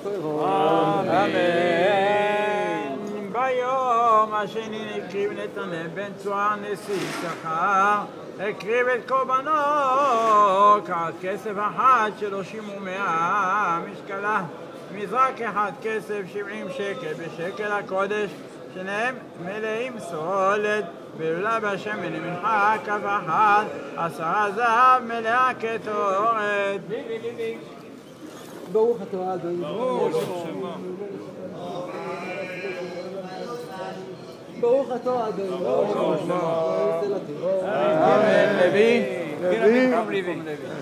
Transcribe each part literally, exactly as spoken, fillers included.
אמן. ביום השני הקריב נתנאל בן צוער נשיא יששכר, הקריב את קורבנו כעס כסף אחד שלושים ומאה משקלה, מזרק אחד כסף שבעים שקל בשקל הקודש, שניהם מלאים סולת, והעולה בשמן למנחה כף אחת, עשרה זהב מלאה כתורת. ברוך אתה אדוני. ברוך אתה אדוני. אמן. לוי. לוי.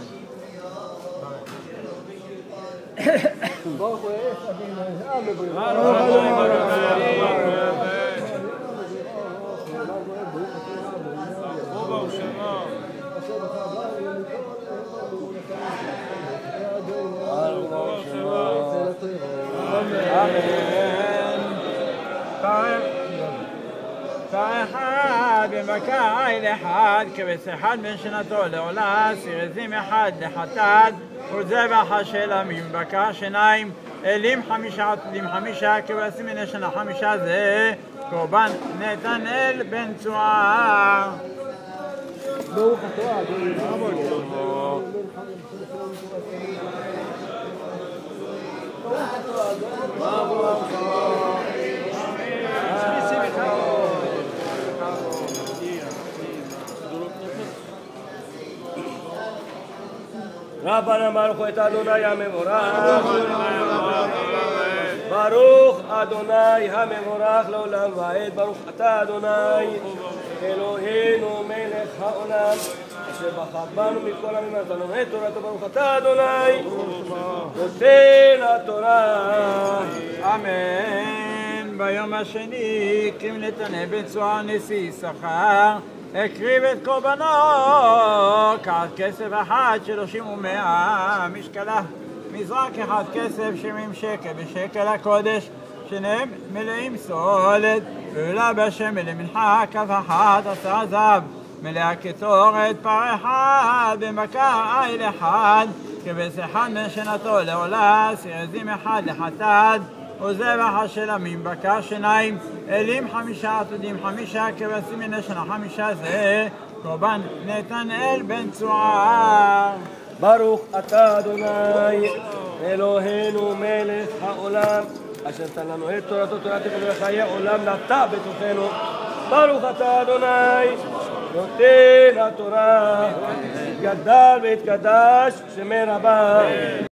ברוך הוא אש אבינו. אחד במכה איל אחד כבש אחד בין שנתו לעולה, סירזים אחד לחטאת וזבח של עמים, בקר שניים אלים חמישה עתודים חמישה כבשים מן השנה חמישה, זה קורבן נתנאל בן צוער. ברוך אתה אדוני. רבנה ברוך את אדוני המבורך, ברוך אדוני המבורך לעולם ועד, ברוך אתה אדוני אלוהינו מלך העולם אשר בחר בנו מכל עמים ונתנו את תורתו, ברוך אתה אדוני נותן התורה. אמן. ביום השני הקריב נתנאל בן צוער נשיא יששכר, הקריב את קורבנו כעס כסף אחד שלושים ומאה משקלה, מזרק אחד כסף שבעים שקל בשקל הקודש, שניהם מלאים סולת, ועולה בשמן למנחה כף אחת, עשרה זהב מלאה כתורת, פר אחד במכה איל אחד כבש אחד בין שנתו לעולה, סירזים אחד לחטאת וזבח של עמים, בקר שניים אלים חמישה עתודים חמישה כבשים מן השנה חמישה, זה קורבן נתנאל בן צוער. ברוך אתה אדוני אלוהינו מלך העולם אשר נתן לנו את תורתו, תורת וחיי עולם נטע בתוכנו, ברוך אתה אדוני נותן התורה, גדל והתקדש שמי רבה.